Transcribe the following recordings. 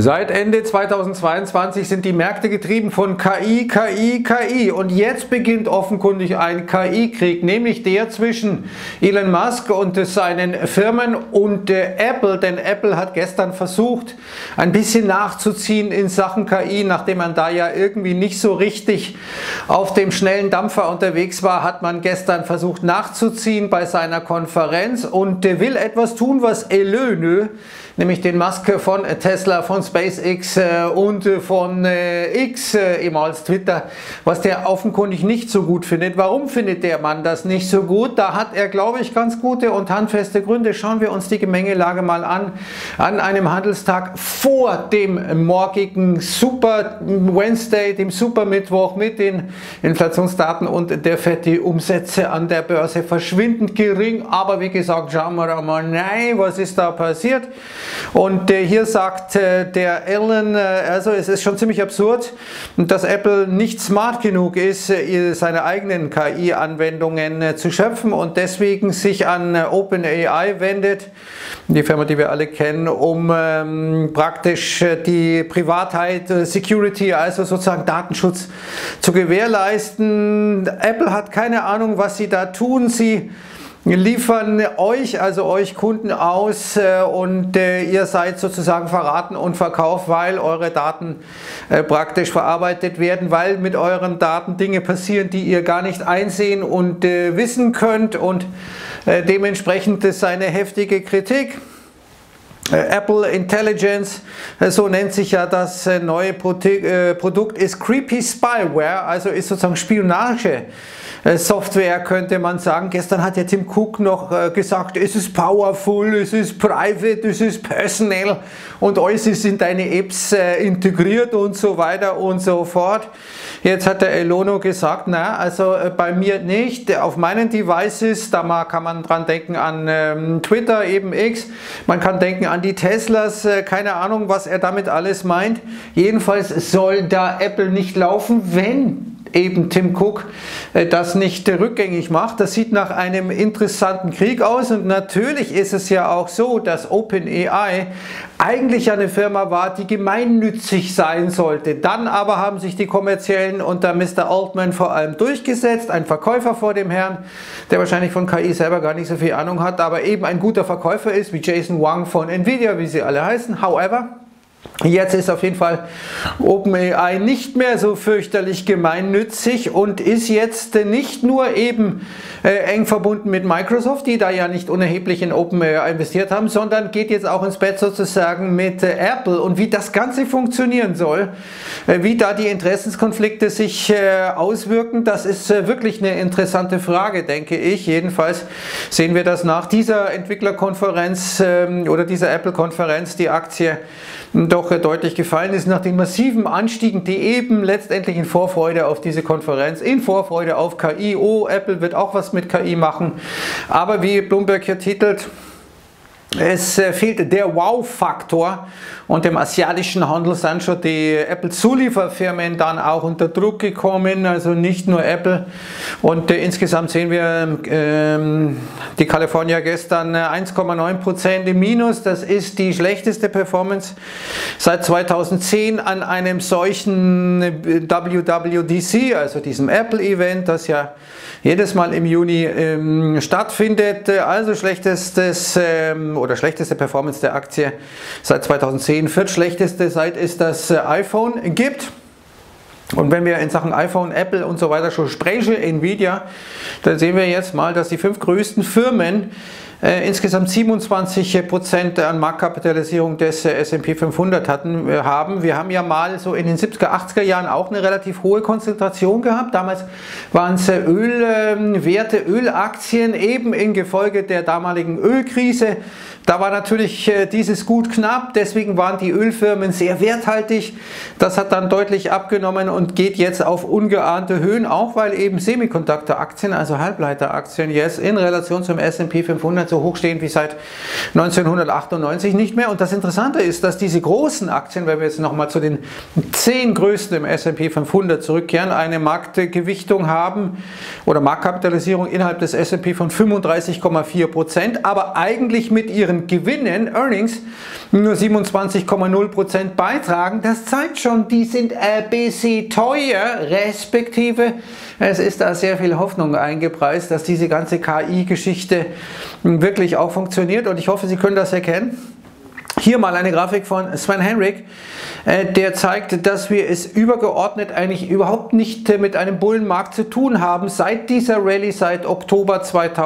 Seit Ende 2022 sind die Märkte getrieben von KI, KI, KI und jetzt beginnt offenkundig ein KI-Krieg, nämlich der zwischen Elon Musk und seinen Firmen und Apple, denn Apple hat gestern versucht, ein bisschen nachzuziehen in Sachen KI, nachdem man da ja irgendwie nicht so richtig auf dem schnellen Dampfer unterwegs war, hat man gestern versucht nachzuziehen bei seiner Konferenz und will etwas tun, was Elon, nämlich den Musk von Tesla, von SpaceX und von X, ehemals Twitter, was der offenkundig nicht so gut findet. Warum findet der Mann das nicht so gut? Da hat er, glaube ich, ganz gute und handfeste Gründe. Schauen wir uns die Gemengelage mal an einem Handelstag vor dem morgigen Super Wednesday, dem Super Mittwoch mit den Inflationsdaten und der FED. Die Umsätze an der Börse verschwindend gering, aber wie gesagt, schauen wir mal, nein, was ist da passiert? Und hier sagt der Elon, also es ist schon ziemlich absurd, dass Apple nicht smart genug ist, seine eigenen KI-Anwendungen zu schöpfen und deswegen sich an OpenAI wendet, die Firma, die wir alle kennen, um praktisch die Privatheit, Security, also sozusagen Datenschutz zu gewährleisten. Apple hat keine Ahnung, was sie da tun. Sie liefern euch, also euch Kunden aus und ihr seid sozusagen verraten und verkauft, weil eure Daten praktisch verarbeitet werden, weil mit euren Daten Dinge passieren, die ihr gar nicht einsehen und wissen könnt und dementsprechend ist eine heftige Kritik. Apple Intelligence, so nennt sich ja das neue Produkt, ist Creepy Spyware, also ist sozusagen Spionage. Software könnte man sagen. Gestern hat ja Tim Cook noch gesagt, es ist powerful, es ist private, es ist personal und alles ist in deine Apps integriert und so weiter und so fort. Jetzt hat der Elon gesagt, na, also bei mir nicht, auf meinen Devices, da kann man dran denken an Twitter, eben X, man kann denken an die Teslas, keine Ahnung, was er damit alles meint. Jedenfalls soll da Apple nicht laufen, wenn eben Tim Cook das nicht rückgängig macht. Das sieht nach einem interessanten Krieg aus und natürlich ist es ja auch so, dass OpenAI eigentlich eine Firma war, die gemeinnützig sein sollte. Dann aber haben sich die Kommerziellen unter Mr. Altman vor allem durchgesetzt, ein Verkäufer vor dem Herrn, der wahrscheinlich von KI selber gar nicht so viel Ahnung hat, aber eben ein guter Verkäufer ist, wie Jason Wang von Nvidia, wie sie alle heißen. However, jetzt ist auf jeden Fall OpenAI nicht mehr so fürchterlich gemeinnützig und ist jetzt nicht nur eben eng verbunden mit Microsoft, die da ja nicht unerheblich in OpenAI investiert haben, sondern geht jetzt auch ins Bett sozusagen mit Apple. Und wie das Ganze funktionieren soll, wie da die Interessenskonflikte sich auswirken, das ist wirklich eine interessante Frage, denke ich. Jedenfalls sehen wir das nach dieser Entwicklerkonferenz oder dieser Apple-Konferenz, die Aktie doch deutlich gefallen ist nach den massiven Anstiegen, die eben letztendlich in Vorfreude auf diese Konferenz, in Vorfreude auf KI, oh, Apple wird auch was mit KI machen, aber wie Bloomberg hier titelt, es fehlt der Wow-Faktor und im asiatischen Handel sind schon die Apple-Zulieferfirmen dann auch unter Druck gekommen, also nicht nur Apple. Und insgesamt sehen wir die California gestern 1,9% im Minus. Das ist die schlechteste Performance seit 2010 an einem solchen WWDC, also diesem Apple-Event, das ja jedes Mal im Juni stattfindet. Also schlechteste Performance der Aktie seit 2010, viertschlechteste, seit es das iPhone gibt. Und wenn wir in Sachen iPhone, Apple und so weiter schon sprechen, Nvidia, dann sehen wir jetzt mal, dass die 5 größten Firmen insgesamt 27% an Marktkapitalisierung des S&P 500 haben. Wir haben ja mal so in den 70er, 80er Jahren auch eine relativ hohe Konzentration gehabt. Damals waren es Ölwerte, Ölaktien, eben in Gefolge der damaligen Ölkrise. Da war natürlich dieses Gut knapp, deswegen waren die Ölfirmen sehr werthaltig. Das hat dann deutlich abgenommen und geht jetzt auf ungeahnte Höhen, auch weil eben Semiconductor-Aktien, also Halbleiteraktien, jetzt in Relation zum S&P 500 so hoch stehen wie seit 1998 nicht mehr. Und das Interessante ist, dass diese großen Aktien, wenn wir jetzt nochmal zu den 10 größten im S&P 500 zurückkehren, eine Marktgewichtung haben oder Marktkapitalisierung innerhalb des S&P von 35,4%, aber eigentlich mit ihren Gewinnen, Earnings, nur 27,0% beitragen. Das zeigt schon, die sind ein bisschen teuer, respektive es ist da sehr viel Hoffnung eingepreist, dass diese ganze KI-Geschichte wirklich auch funktioniert, und ich hoffe, Sie können das erkennen. Hier mal eine Grafik von Sven Henrik, der zeigt, dass wir es übergeordnet eigentlich überhaupt nicht mit einem Bullenmarkt zu tun haben seit dieser Rallye, seit Oktober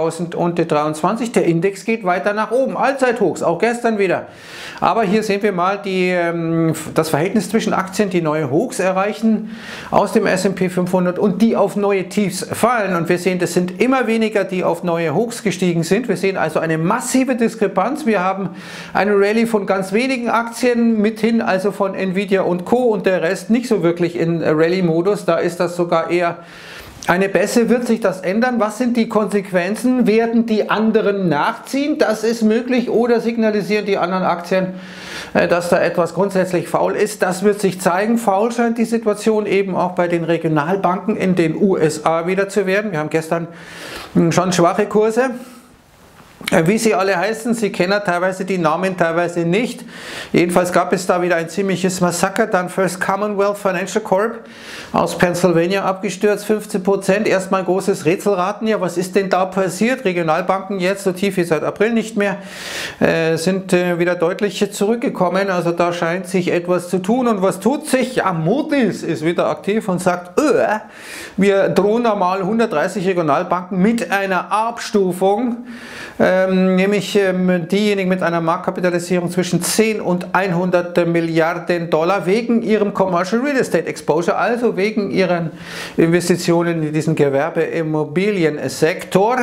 2023. Der Index geht weiter nach oben, Allzeithochs, auch gestern wieder. Aber hier sehen wir mal das Verhältnis zwischen Aktien, die neue Hochs erreichen aus dem S&P 500 und die auf neue Tiefs fallen. Und wir sehen, das sind immer weniger, die auf neue Hochs gestiegen sind. Wir sehen also eine massive Diskrepanz. Wir haben eine Rallye von ganz wenigen Aktien mithin, also von Nvidia und Co. und der Rest nicht so wirklich in Rallye-Modus. Da ist das sogar eher eine Bässe. Wird sich das ändern? Was sind die Konsequenzen? Werden die anderen nachziehen? Das ist möglich. Oder signalisieren die anderen Aktien, dass da etwas grundsätzlich faul ist? Das wird sich zeigen. Faul scheint die Situation eben auch bei den Regionalbanken in den USA wieder zu werden. Wir haben gestern schon schwache Kurse. Wie sie alle heißen, Sie kennen teilweise die Namen, teilweise nicht. Jedenfalls gab es da wieder ein ziemliches Massaker. Dann First Commonwealth Financial Corp aus Pennsylvania abgestürzt, 15%. Erstmal ein großes Rätselraten. Ja, was ist denn da passiert? Regionalbanken jetzt, so tief wie seit April nicht mehr, sind wieder deutlich zurückgekommen. Also da scheint sich etwas zu tun. Und was tut sich? Ja, Moody's ist wieder aktiv und sagt, wir drohen einmal 130 Regionalbanken mit einer Abstufung, nämlich diejenigen mit einer Marktkapitalisierung zwischen 10 und 100 Milliarden Dollar wegen ihrem Commercial Real Estate Exposure, also wegen ihren Investitionen in diesen Gewerbeimmobiliensektor.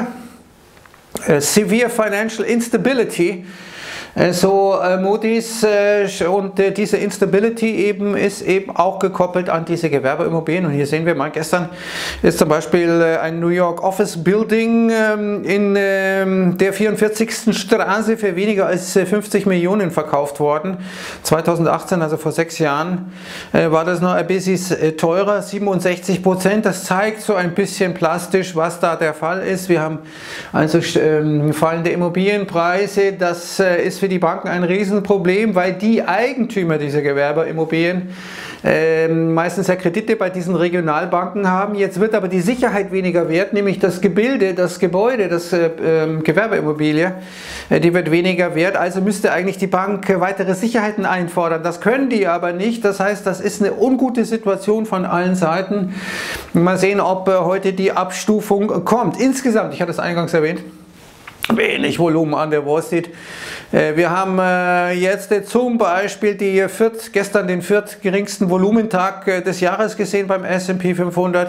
Severe Financial Instability. So Moody's, und diese Instability eben ist eben auch gekoppelt an diese Gewerbeimmobilien. Und hier sehen wir mal, gestern ist zum Beispiel ein New York Office Building in der 44. Straße für weniger als 50 Millionen verkauft worden. 2018, also vor 6 Jahren, war das noch ein bisschen teurer, 67%. Das zeigt so ein bisschen plastisch, was da der Fall ist. Wir haben also fallende Immobilienpreise. Das ist für die Banken ein Riesenproblem, weil die Eigentümer dieser Gewerbeimmobilien meistens ja Kredite bei diesen Regionalbanken haben. Jetzt wird aber die Sicherheit weniger wert, nämlich das Gebilde, das Gebäude, das Gewerbeimmobilie, die wird weniger wert, also müsste eigentlich die Bank weitere Sicherheiten einfordern. Das können die aber nicht, das heißt, das ist eine ungute Situation von allen Seiten. Mal sehen, ob heute die Abstufung kommt. Insgesamt, ich hatte es eingangs erwähnt, wenig Volumen an der Wall Street. Wir haben jetzt zum Beispiel gestern den viertgeringsten Volumentag des Jahres gesehen beim S&P 500.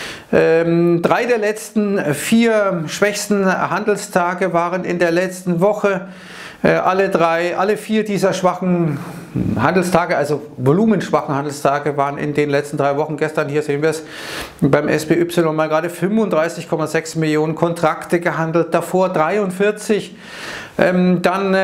3 der letzten 4 schwächsten Handelstage waren in der letzten Woche. Alle 4 dieser schwachen Handelstage, also volumenschwachen Handelstage, waren in den letzten 3 Wochen. Gestern, hier sehen wir es, beim SPY mal gerade 35,6 Millionen Kontrakte gehandelt, davor 43, dann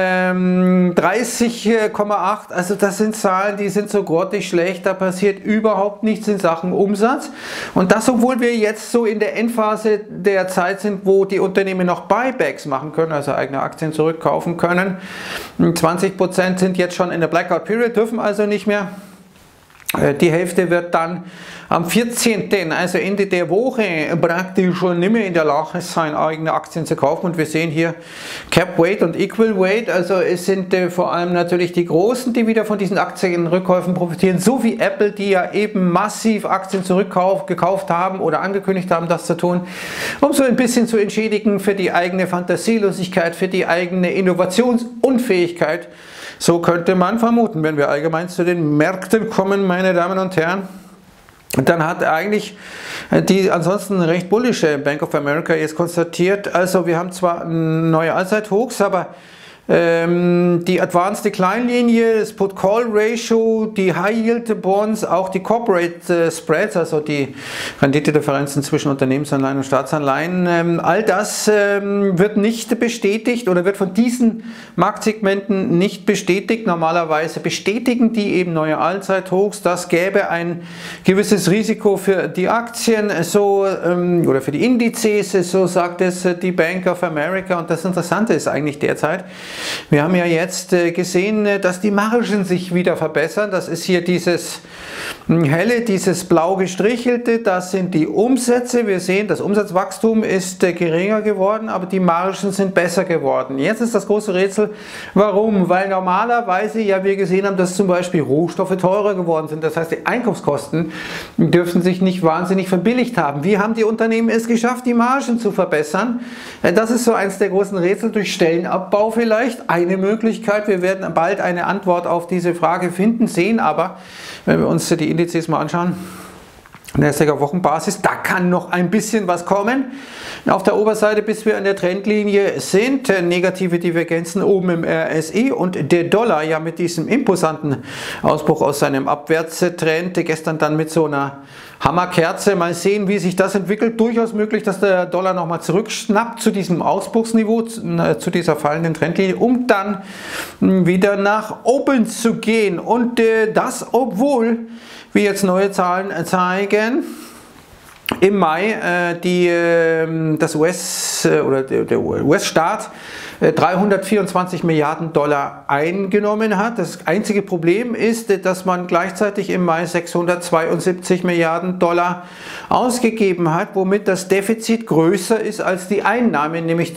30,8, also das sind Zahlen, die sind so grottig schlecht, da passiert überhaupt nichts in Sachen Umsatz. Und das, obwohl wir jetzt so in der Endphase der Zeit sind, wo die Unternehmen noch Buybacks machen können, also eigene Aktien zurückkaufen können. 20% sind jetzt schon in der Blackout Period, dürfen also nicht mehr. Die Hälfte wird dann am 14., also Ende der Woche, praktisch schon nicht mehr in der Lage sein, eigene Aktien zu kaufen. Und wir sehen hier Cap Weight und Equal Weight, also es sind vor allem natürlich die Großen, die wieder von diesen Aktienrückkäufen profitieren, so wie Apple, die ja eben massiv Aktien gekauft haben oder angekündigt haben, das zu tun, um so ein bisschen zu entschädigen für die eigene Fantasielosigkeit, für die eigene Innovationsunfähigkeit. So könnte man vermuten, wenn wir allgemein zu den Märkten kommen, meine Damen und Herren. Dann hat eigentlich die ansonsten recht bullische Bank of America jetzt konstatiert, also wir haben zwar neue Allzeithochs, aber die Advanced Decline Linie, das Put-Call-Ratio, die High-Yield-Bonds, auch die Corporate Spreads, also die Renditedifferenzen zwischen Unternehmensanleihen und Staatsanleihen, all das wird nicht bestätigt oder wird von diesen Marktsegmenten nicht bestätigt. Normalerweise bestätigen die eben neue Allzeithochs. Das gäbe ein gewisses Risiko für die Aktien oder für die Indizes, so sagt es die Bank of America. Und das Interessante ist eigentlich derzeit, wir haben ja jetzt gesehen, dass die Margen sich wieder verbessern. Das ist hier dieses helle, dieses blau gestrichelte, das sind die Umsätze. Wir sehen, das Umsatzwachstum ist geringer geworden, aber die Margen sind besser geworden. Jetzt ist das große Rätsel, warum? Weil normalerweise ja wir gesehen haben, dass zum Beispiel Rohstoffe teurer geworden sind. Das heißt, die Einkaufskosten dürfen sich nicht wahnsinnig verbilligt haben. Wie haben die Unternehmen es geschafft, die Margen zu verbessern? Das ist so eins der großen Rätsel, durch Stellenabbau vielleicht. Eine Möglichkeit, wir werden bald eine Antwort auf diese Frage finden, sehen aber, wenn wir uns die Indizes mal anschauen, Nasdaq auf Wochenbasis, da kann noch ein bisschen was kommen. Auf der Oberseite, bis wir an der Trendlinie sind, negative Divergenzen oben im RSI und der Dollar ja mit diesem imposanten Ausbruch aus seinem Abwärtstrend, gestern dann mit so einer Hammerkerze. Mal sehen, wie sich das entwickelt. Durchaus möglich, dass der Dollar nochmal zurückschnappt zu diesem Ausbruchsniveau, zu dieser fallenden Trendlinie, um dann wieder nach oben zu gehen. Und das, obwohl wir jetzt neue Zahlen zeigen. Im Mai der US-Staat 324 Milliarden Dollar eingenommen hat. Das einzige Problem ist, dass man gleichzeitig im Mai 672 Milliarden Dollar ausgegeben hat, womit das Defizit größer ist als die Einnahmen, nämlich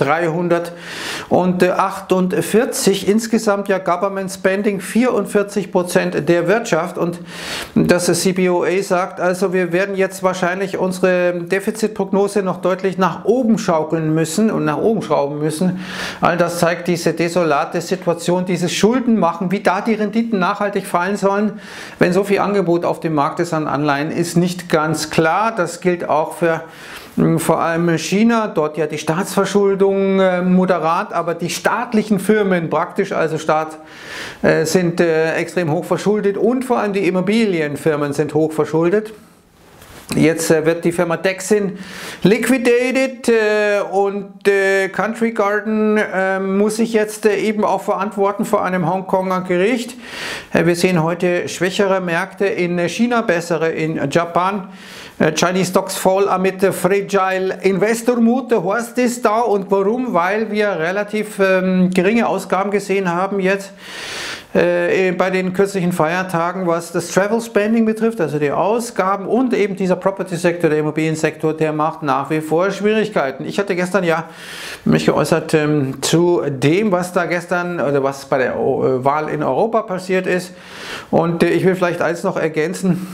348. Insgesamt ja Government Spending 44% der Wirtschaft, und das CBOA sagt, also wir werden jetzt wahrscheinlich unsere Defizitprognose noch deutlich nach oben schaukeln müssen und nach oben schrauben müssen. All das zeigt diese desolate Situation, dieses Schuldenmachen, wie da die Renditen nachhaltig fallen sollen, wenn so viel Angebot auf dem Markt ist an Anleihen, ist nicht ganz klar. Das gilt auch für vor allem China, dort ja die Staatsverschuldung moderat, aber die staatlichen Firmen, praktisch also Staat, sind extrem hoch verschuldet, und vor allem die Immobilienfirmen sind hoch verschuldet. Jetzt wird die Firma Dexin liquidated und Country Garden muss sich jetzt eben auch verantworten vor einem Hongkonger Gericht. Wir sehen heute schwächere Märkte in China, bessere in Japan. Chinese Stocks fall amid fragile Investor Mood. Heißt das da, und warum? Weil wir relativ geringe Ausgaben gesehen haben jetzt bei den kürzlichen Feiertagen, was das Travel Spending betrifft, also die Ausgaben, und eben dieser Property-Sektor, der Immobiliensektor, der macht nach wie vor Schwierigkeiten. Ich hatte gestern ja mich geäußert zu dem, was da gestern oder was bei der Wahl in Europa passiert ist, und ich will vielleicht eins noch ergänzen.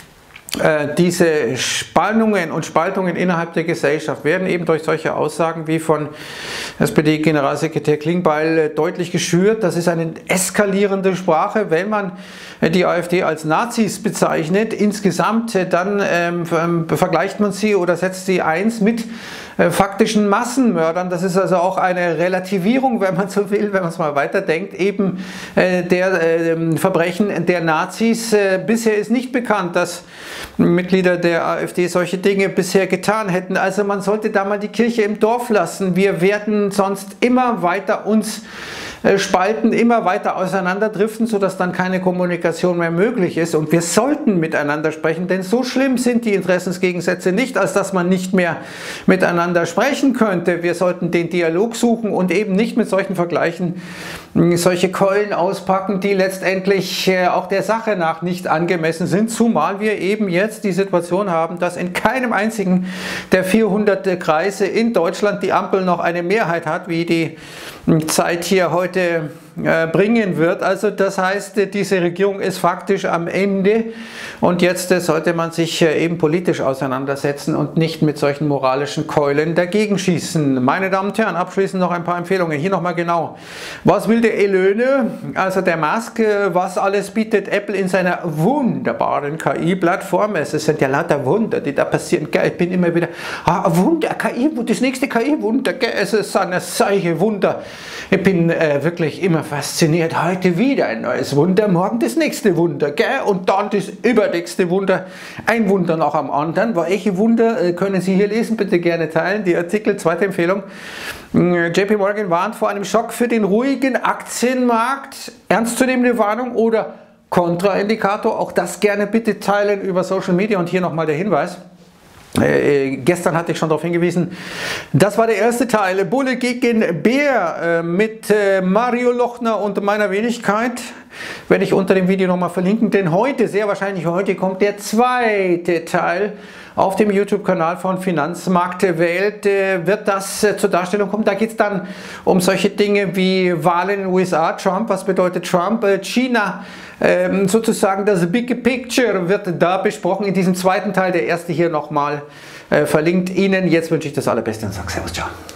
Diese Spannungen und Spaltungen innerhalb der Gesellschaft werden eben durch solche Aussagen wie von SPD-Generalsekretär Klingbeil deutlich geschürt. Das ist eine eskalierende Sprache. Wenn man die AfD als Nazis bezeichnet, insgesamt, dann vergleicht man sie oder setzt sie eins mit faktischen Massenmördern. Das ist also auch eine Relativierung, wenn man so will, wenn man es mal weiterdenkt, eben der Verbrechen der Nazis. Bisher ist nicht bekannt, dass Mitglieder der AfD solche Dinge bisher getan hätten. Also man sollte da mal die Kirche im Dorf lassen. Wir werden sonst immer weiter uns spalten, immer weiter auseinanderdriften, sodass dann keine Kommunikation mehr möglich ist. Und wir sollten miteinander sprechen, denn so schlimm sind die Interessensgegensätze nicht, als dass man nicht mehr miteinander sprechen könnte. Wir sollten den Dialog suchen und eben nicht mit solchen Vergleichen solche Keulen auspacken, die letztendlich auch der Sache nach nicht angemessen sind, zumal wir eben jetzt die Situation haben, dass in keinem einzigen der 400 Kreise in Deutschland die Ampel noch eine Mehrheit hat, wie die Zeit hier heute bringen wird. Also das heißt, diese Regierung ist faktisch am Ende und jetzt sollte man sich eben politisch auseinandersetzen und nicht mit solchen moralischen Keulen dagegen schießen. Meine Damen und Herren, abschließend noch ein paar Empfehlungen. Hier nochmal genau. Was will der Elöne, also der Musk, was alles bietet Apple in seiner wunderbaren KI-Plattform? Es sind ja lauter Wunder, die da passieren. Ich bin immer wieder, Wunder, KI, das nächste KI-Wunder, es ist eine solche Wunder. Ich bin wirklich immer fasziniert. Heute wieder ein neues Wunder, morgen das nächste Wunder, und dann das übernächste Wunder. Ein Wunder nach dem anderen. Welche Wunder können Sie hier lesen? Bitte gerne teilen. Die Artikel, zweite Empfehlung. JP Morgan warnt vor einem Schock für den ruhigen Aktienmarkt. Ernstzunehmende Warnung oder Kontraindikator? Auch das gerne bitte teilen über Social Media. Und hier nochmal der Hinweis. Gestern hatte ich schon darauf hingewiesen, das war der erste Teil, Bulle gegen Bär mit Mario Lochner und meiner Wenigkeit. Werde ich unter dem Video nochmal verlinken, denn heute, sehr wahrscheinlich heute, kommt der zweite Teil. Auf dem YouTube-Kanal von Finanzmarktwelt wird das zur Darstellung kommen. Da geht es dann um solche Dinge wie Wahlen in den USA, Trump, was bedeutet Trump, China, sozusagen das Big Picture wird da besprochen in diesem zweiten Teil. Der erste hier nochmal verlinkt Ihnen. Jetzt wünsche ich das Allerbeste und sage Servus, ciao.